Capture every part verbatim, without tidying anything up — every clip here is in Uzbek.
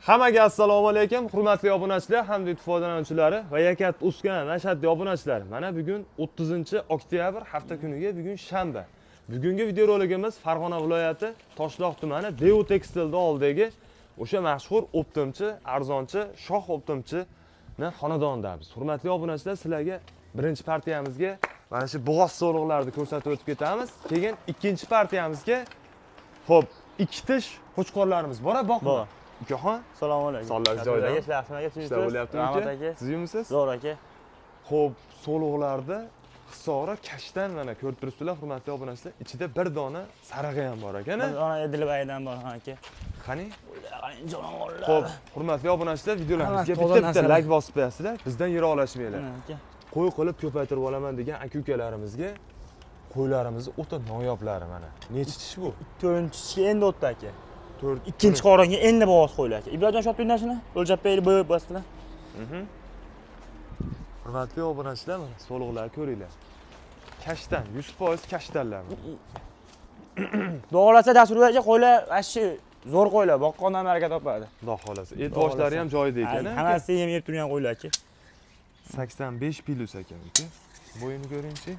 Hammaga assalomu alaykum, hurmatli obunachilar hamda YouTube foydalanuvchilari va Yakat Uskana Nashaddiy obunachilar. Mana bugun o'ttizinchi oktyabr hafta kuniga bugun shanba. Bugungi video roligimiz Farg'ona viloyati Toshloq tumani Deu Tekstilda oldidagi o'sha mashhur optimchi, arzonchi, shoh optimchini xonadonidamiz. Hurmatli obunachilar, sizlarga birinchi partiyamizga mana shu bo'g'oz so'liqlarni ko'rsatib o'tib ketamiz. Keyin ikkinchi partiyamizga xo'p, ikki tish qo'chqorlarimiz bor, boqma. Ukaxon, assalomu alaykum. Sonlar joyda. Ishlar bo'lyaptimi aka? Sizmisiz? Zo'r aka. Xo'p, so'liqlarda hisori kashtan mana ko'rib turibsizlar, hurmatli obunachilar. Ichida bir dona sarig'i ham bor ekan-a? Bir dona Edilbaydan bor aka. Qani? Qani jonivorlar. Xo'p, hurmatli obunachilar, videolarimizga bitta-bitta like bosib qo'yasizlar. Bizdan yiroqlashmanglar. Qo'y qilib ko'paytirib olaman degan aka-ukalarimizga qo'ylarimiz o'ta noyoblari mana. Necha tish bu? to'rtinchi tishga endi o'tdi aka. ikkinchi qoringa endi bo'g'oz qo'ylar aka. Ibrojon Shoptundashini o'lchab berib bo'yib bosdilar. Mhm. Hurmatli obunachilar, mana so'liqlar ko'ringlar. Kashtan, yuz foiz kashtanlar. Xudo xolasa dasturga qo'ylar, ashi zo'r qo'ylar, boqqondan baraka topadi. Xudo xolasa. Et boshlari ham joyida ekan-a? Hammasi yem yeb turgan qo'ylar aka. sakson besh plus ekan aka. Bo'yini ko'ring-chi.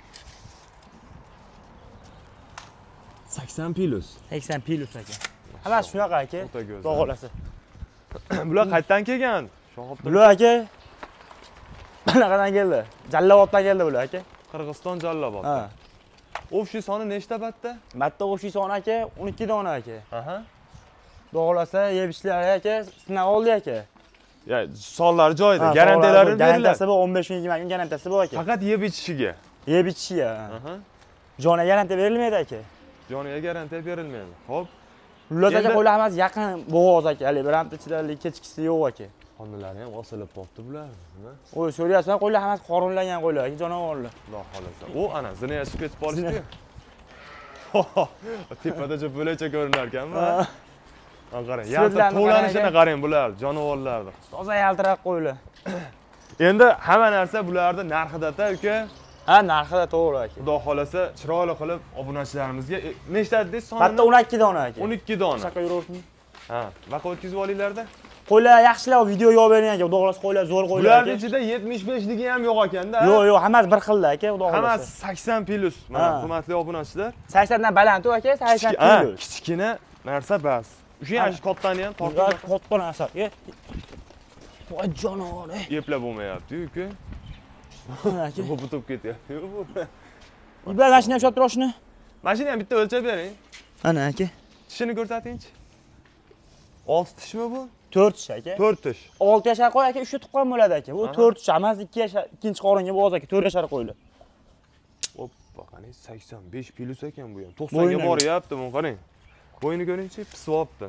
sakson plus. sakson plus aka. Hammasi shunaqa aka. Xudo xolasa. Bular qayerdan kelgan? Bular aka qanaqadan keldi? Jalloboddan keldi bular aka. Qirg'iziston Jallobod. Ha. O'shi soni nechta batta? Batta o'shi soni aka o'n ikki dona aka. Aha. Xudo xolasa yeb ishlari aka, sinab oldi aka. Ya, sonlari joyida, garantiyalari beriladi. Garantiyasi bor, o'n besh kun yigirma kun garantiyasi bor aka. Faqat yeb ichishiga. Yeb ichishiga. Aha. Joniga garantiya berilmaydi aka. Joniga garantiya berilmaydi. Xo'p. Xullas aka qo'ylar hammasi yaqin bo'g'oz aka, hali biramta ichidalik kechkisi yo'q aka. Qonlari ham osilib qolibdi bular, nima? O'y, so'rayapsan, qo'ylar hammasi qorinlangan qo'ylar aka, jonivorlar. Xudo xolasa. O, ana, zina yashib ketib qolishdi. Tepada jab bo'lacha ko'rinar ekanmi? Ha. Qarang, yaltir to'lanishini qarang bular, jonivorlarni. Toza yaltirab qo'ylar. Endi hamma narsa bularda narxida-da, uka. Ha, narxida to'g'ri aka. Xudo xolasa, chiroyli qilib obunachilarimizga nechta dedingiz sonini? Batta o'n ikki dona aka. o'n ikki dona. Shaka yuraversin. Ha, vaqa o'tkazib olinglar-da. Qo'ylar yaxshilab video yo'q bering aka, xudo xolasa qo'ylar zo'r qo'ylar aka. Bularning ichida yetmish besh ligi ham yo'q ekanda. Yo'q, yo'q, hammasi bir xilda aka, xudo xolasa. Hammasi sakson plus. Mana hurmatli obunachilar. sakson dan baland aka, sakson plus. Kichkina narsa bas. O'sha ham kattani ham tortib. Katta narsa. Voy jonivor. Eplab bo'lmayapti-ku, uka. Aka. Bu butib ketyapti. Ibrat mashina ham shop turishni. Mashina ham bitta o'lchab bering. Ana aka. Tishini ko'rsating-chi. olti tishmi bu? to'rt tish aka. to'rt tish. olti yashar qo'y aka, uchta tuqqan bo'ladi aka. Bu to'rt tish emas, ikki yashar, ikkinchi qoringa bo'g'oz aka, to'rt yashar qo'ylar. Hoppa, qani sakson besh plus ekan bu ham. to'qsonga boryapti, bu qarang. Bo'yini ko'ring-chi, pisib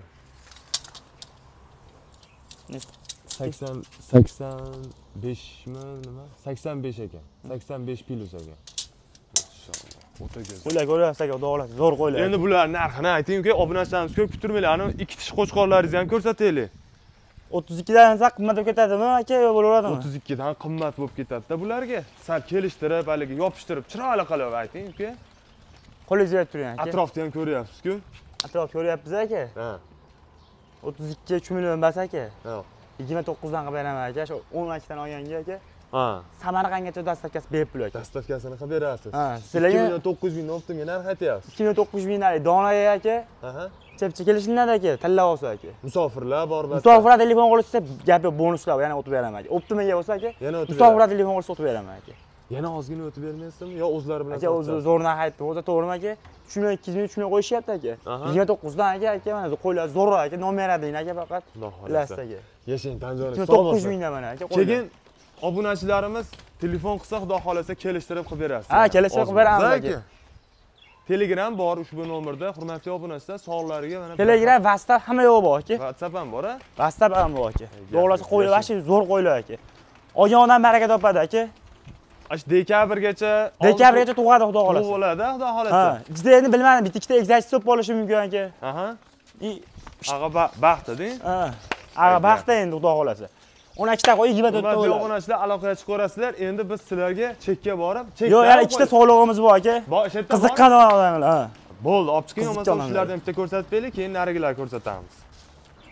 sakson sakson beshmi nima? sakson besh ekan. sakson besh plus ekan. Maşallah. O'ta go'zal. Qo'ylar ko'ryapsiz aka, xudo xolasa, zo'r qo'ylar. Endi bular narxini ayting-ku, obunachilarimiz ko'p kutirmanglar. Ana ikki tish qo'chqorlaringizni ham ko'rsataylik. o'ttiz ikki dan saq qimmat bo'lib ketadimi aka, yo bo'laveradimi? o'ttiz ikki dan qimmat bo'lib ketadi-da bularga. Sal kelishtirib, haligi yopishtirib, chiroyli qilib ayting-ku. Qo'lingizga yetib turing aka. Atrofni ham ko'ryapsiz-ku. Atrof ko'ryapsiz aka. Ha. o'ttiz ikki uch million bas aka. Ha. yigirma to'qqiz dan qilib beraman aka, shu o'n ikki dan olganga aka. Ha. Samarqandgacha dastavkasi berib pul aka. Dastavkasini qilib berasiz. Ha, sizlarga ikki million to'qqiz yuz ming optimga narx aytyapsiz. ikki million to'qqiz yuz mingdan donaga aka. Aha. Chepcha kelishinglar aka, tanlab olsa aka. Musofirlar bor bas. Musofirlar telefon qilsa, gapi bonuslar yana o'tib beraman aka. Optimaga bo'lsa aka, yana o'tib. musofirlar telefon qilsa o'tib beraman aka. Yana ozgina o'tib bermaysizmi yo o'zlari bilan? Aka o'zi zo'r narx aytdi. O'zi to'g'rimi aka? uch million ikki yuz ming uch million qo'yishyapti aka. yigirma to'qqiz dan aka, aka mana qo'ylar zo'rroq aka, nomer ading aka faqat. Xudo xolasa. Bilasiz aka. Yashang tanjoningiz sog' bo'lsin. to'qqiz yuz mingdan mana aka. Keyin obunachilarimiz telefon qilsa, xudo xolasa kelishtirib qilib berasiz. Ha, kelishtirib qilib beramiz aka. Telegram bor ushbu nomerda, hurmatli obunachilar, sog'lariga mana Telegram, WhatsApp hamma yo'q bor aka. WhatsApp ham bor, ha? WhatsApp ham bor aka. To'g'risi qo'ylar vashi zo'r qo'ylar aka. Olgandan baraka topadi aka. Ash dekabrgacha, dekabrgacha tug'adi xudo xolasa. Tug'iladi, xudo xolasa. Ha, juda endi bilmadim, bitta ikkita egzachi bo'lib qolishi mumkin aka. Aha. Ag'a baxtda-ding? Ha. Ag'a baxtda endi xudo xolasa. o'n ikkita qo'y yigirma to'rtta bo'ladi. Hurmatli obunachilar, aloqaga chiqarasizlar. Endi biz sizlarga chekka borib, chekka. Yo'q, yana ikkita sog'lig'imiz bor aka. Bor, o'sha yerda. Qiziqqan odamlar, ha. Bo'ldi, olib chiqing, bo'lmasa shularni bitta ko'rsatib beraylik, keyin narigilarni ko'rsatamiz.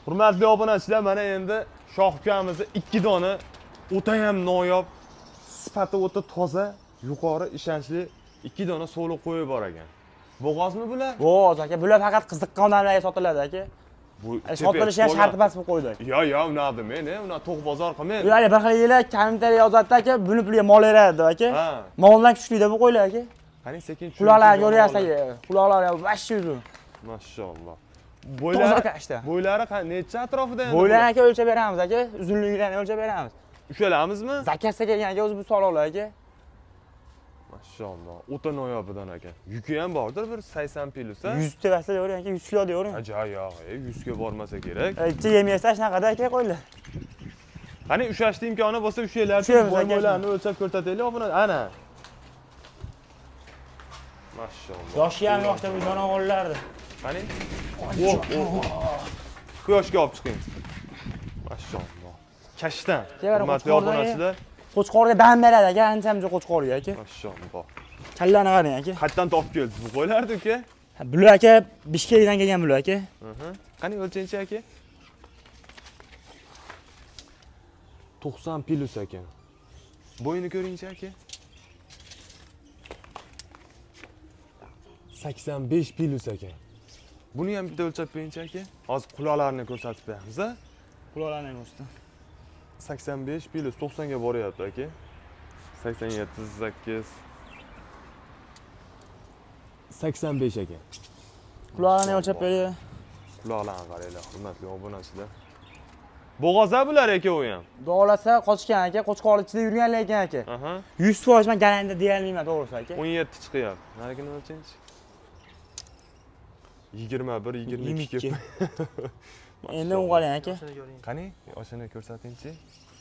Hurmatli obunachilar, mana endi Shohukamizni ikki dona o'ta ham noyob, sifati o'ta toza, yuqori ishonchli ikki dona solo qo'yib bor ekan. Bo'g'ozmi bular? Bo'g'oz aka, bular faqat qiziqqan odamlarga sotiladi aka. Bu sotilishi ham sharti bas bo'lib qo'ydi. Yo, yo, unaqdi men, uni to'q bozor qilmayman. Ular bir xil yillar kommentariy yozadi aka, buni puliga mol beradi deb aka. Ha. Moldan kuchli deb qo'ylar aka. Qani sekin tushun. Quloqlarni ko'ryapsiz aka. Quloqlari vash yuzu. Mashalloh. Bo'ylari bo'ylari necha atrofida endi? Bo'ylarni aka o'lchab beramiz aka, uzunliklarini o'lchab beramiz. Ushalamizmi? Zakasga kelgan aka o'zi bu sog'liqlar aka. Mashalloh, o'ta noyobidan aka. Yuki ham bordir, bir sakson kilosa. yuz tevasida yo'ring aka, yuz kilo yo'ring. Ajoyib, yuz ga bormasa kerak. Ichi yemasa shunaqada aka qo'ylar. Qani ushashning imkoni bo'lsa ushaylar, bo'ylarni o'lchab ko'rsataylik, obuna. Ana. Mashalloh. Yoshi ham yoshda bu jonivorlardi. Qani? Oh, oh. Quyoshga olib chiqing. Mashalloh. Kashtan. Hurmatli obunachilar. Qo'chqorga dam beradi aka, ancha-muncha qo'chqorga aka. Mashalloh. Kallani qarang aka. Qayerdan topib keldingiz bu qo'ylarni aka? Bular aka Bishkekdan kelgan bular aka. Aha. Qani o'lchangchi aka? to'qson kilos ekan. Bo'yini ko'ringchi aka? sakson besh kilos ekan. Buni ham bitta o'lchab qo'yingchi aka. Hozir quloqlarini ko'rsatib beramiz, a? Quloqlarni ko'rsatdim. sakson besh kilos to'qson ga boryapti aka. sakson yetti, sakkiz. sakson besh ekan. Quloqlarni o'lchab bering. Quloqlarni qaranglar, hurmatli obunachilar. Bo'g'oza bular aka u ham. Dog'lasa qochgan aka, qo'chqorni ichida yurgan ekan aka. Aha. yuz foiz men garantiya deya olmayman to'g'risi aka. o'n yetti chiqyapti. Narigini o'lchangchi. yigirma bir, yigirma ikki. Endi u qarang aka. Qani, oshini ko'rsatingchi.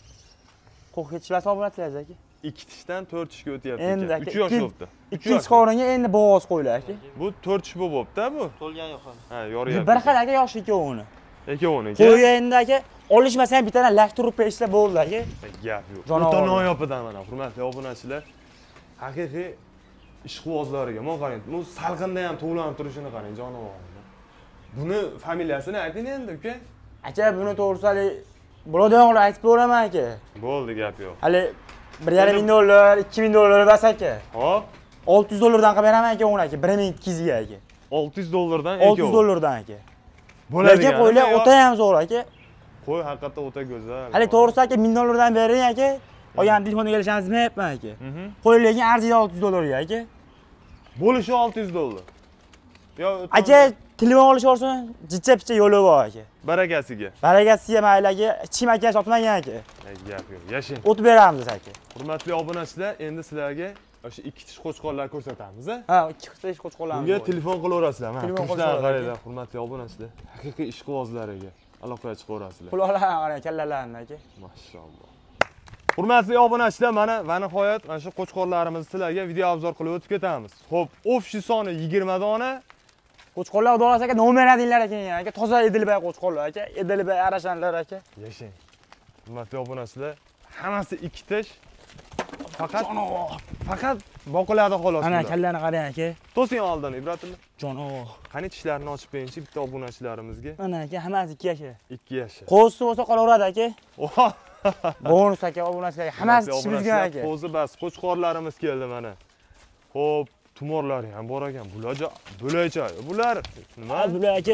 Qo'q ketishlar hisoblanasiz aka. ikki tishdan to'rt tishga o'tyapti Endi ekan. aka, uch yosh bo'libdi. ikkinchi qoringa endi bo'g'oz qo'ylar aka. Bu to'rt tish bo'lyapti bu. To'lgan yo'q hali. Ha, yoryapti. Bir xil aka yosh ikkovini. Ikkovini. Qo'yga endi aka olishmasa ham bittadan lak turib berishsa bo'ldi aka. Gap yo'q. Jonivor. O'ta noyobidan mana hurmatli obunachilar. Haqiqiy ishqibozlariga mana qarang. Bu salqinda ham to'g'lanib turishini qarang jonivorni. Buni familiyasini ayting endi uka. Aka buni to'g'risali bo'ladiganlar aytib beraman aka. Bo'ldi, gap yo'q. Hali bir yarim ming dollar, ikki ming dollar bas aka. Hop, olti yuz dollardan qilib beraman aka uni aka, bir ming ikki yuz ga aka. olti yuz dollardan olti yuz dollardan aka. Bo'ladi. Lekin qo'ylar o'ta ham zo'r aka. Qo'y haqiqatda o'ta go'zal. Hali to'g'risi aka ming dollardan bering aka. Qolgan telefonga kelishamiz deyapman aka. Qo'y lekin arziydi olti yuz dollarga aka. Bo'lishi olti yuz dollar. Yo, aka telefon olish olsin, jicha-picha yo'li bor aka. barakasiga. Barakasiga mayli aka, ichim aka sotmagan aka. Gap yo'q. Yashing. O'tib beramiz aka. Hurmatli obunachilar, endi sizlarga o'sha ikki tish qo'chqorlar ko'rsatamiz, a? Ha, ikki tish qo'chqorlarni. Bunga telefon qilaverasizlar. Mana Telefon qushlarni qilaverasizlar. qaranglar, hurmatli obunachilar. Haqiqiy ishqibozlariga aloqaga chiqaverasizlar. Quloqlarni qarang, kallalarni aka. Mashalloh. Hurmatli obunachilar, mana va nihoyat mana shu qo'chqorlarimizni sizlarga video obzor qilib o'tib ketamiz. Xo'p, ofshi soni yigirma dona. Qo'chqorlar xudolas aka, nomeradinglar ekan aka. Toza Edilbay qo'chqorlar aka, Edilbay arashanlar aka. Yashang. Hurmatli obunachilar, hammasi ikki tish. Faqat faqat boqiladi xolos. Ana kallani qarang aka. To'sing oldin, Ibratilla. Jonivor. Qani tishlarini ochib beringchi bitta obunachilarimizga. Mana aka, hammasi ikki yashar. ikki yashar. Qo'zi bo'lsa qolaveradi aka. Oha! Bonus aka, obunachilarga hammasi tish bizgan aka. Qo'zi bas, qo'chqorlarimiz keldi mana. Xo'p, tumorlar ham bor ekan. Bularja, bularcha. Bular nima? Bular aka.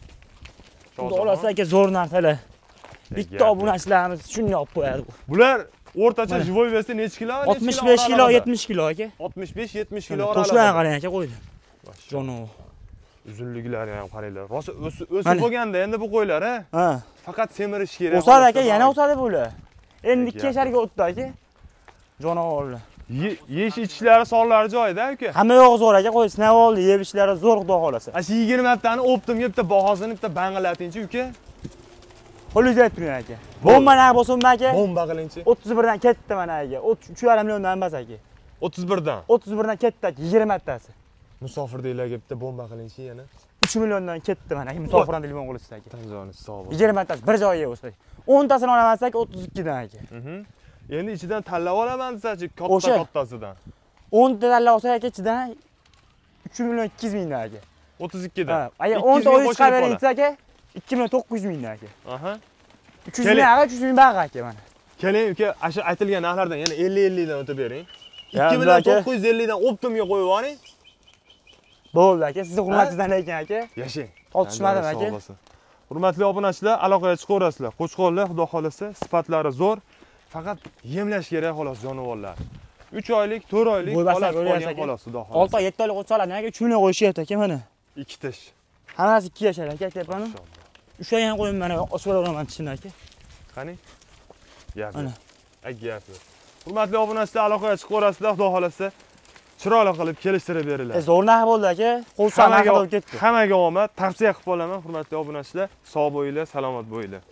Xudolas aka, zo'r narsalar. Bitta obunachilarimiz shunday olib qo'yadi bu. Bular o'rtacha живой vesi necha kilo? oltmish besh kilo, yetmish kilo aka. oltmish besh yetmish kilo oralab. Toshlarni qarang aka, qo'ydi. Jonivor. Uzunliklari ham qaranglar. Rosa o'sib bo'lganda endi bu qo'ylar, ha? Ha. Faqat semirish kerak. O'sadi aka, yana o'sadi bular. Endi ikki yasharga o'tdi aka. Jonivorlar. Yeyish ichishlari sonlari joyida aka. Hamma yo'q zo'r aka, qo'y sinab oldi, yeb ishlari zo'r xudo xolasa. Ana shu yigirma tani optimga bitta bahosini bitta bang'ilatingchi uka. Qo'lingizga aytib turing aka. Bomba naq bo'lsinmi aka? Bomba qilingchi. o'ttiz birdan ketdi mana aka. uch yarim milliondan emas aka. o'ttiz birdan. o'ttiz birdan ketdi aka, yigirma tasi. Musofirdagilarga bitta bomba qilingchi yana. uch milliondan ketdi mana aka, musofirdan telefon qilishsa aka. Tanjoni sog' bo'l. yigirma tasi bir joyga bo'lsa. o'n tasini olaman desak o'ttiz ikki dan aka. Mhm. Endi ichidan tanlab olaman desachi, katta kattasidan. o'n ta tanlab olsak aka, ichidan uch million ikki yuz ming dan aka. o'ttiz ikki dan. Ha, agar o'n ta o'yin chiqarib bering aka, ikki million to'qqiz yuz ming aka. Aha. uch yuz ming aka, uch yuz ming baqa aka mana. Keling uka, asha aytilgan narxlardan yana ellik ellik dan o'tib bering. Ya, ikki million aka. to'qqiz yuz ellik dan optimga qo'yib yuboring. Bo'ldi aka, sizni hurmatingizdan lekin aka. Yashang. Tortishmadim Sog' aka. olasizlar. Hurmatli obunachilar, aloqaga chiqaverasizlar. Qo'chqorlar, xudo xolasa, sifatlari zo'r. Faqat yemlash kerak xolos jonivorlar. uch oylik, to'rt oylik Bo'lmasa holat ko'ryapsiz qolgan aka. xolos, xudo olti xolasa. oy, yetti oylik o'tsalardan aka uch million qo'yishyapti aka mana. ikki tish. Hammasi ikki yashar aka tepani. Inshaalloh. Ushlagan ham qo'yim mana, osib olaman tishini aka. Qani? Gap. Ana. Ay gap. Hurmatli obunachilar, aloqaga chiqaverasizlar, xudo xolasa. Chiroyli qilib kelishtirib beringlar. E zo'r narx bo'ldi aka. Qo'l sanaga olib ketdi. Hammaga omad, tavsiya qilib qolaman, hurmatli obunachilar. Sog' bo'linglar, salomat bo'linglar.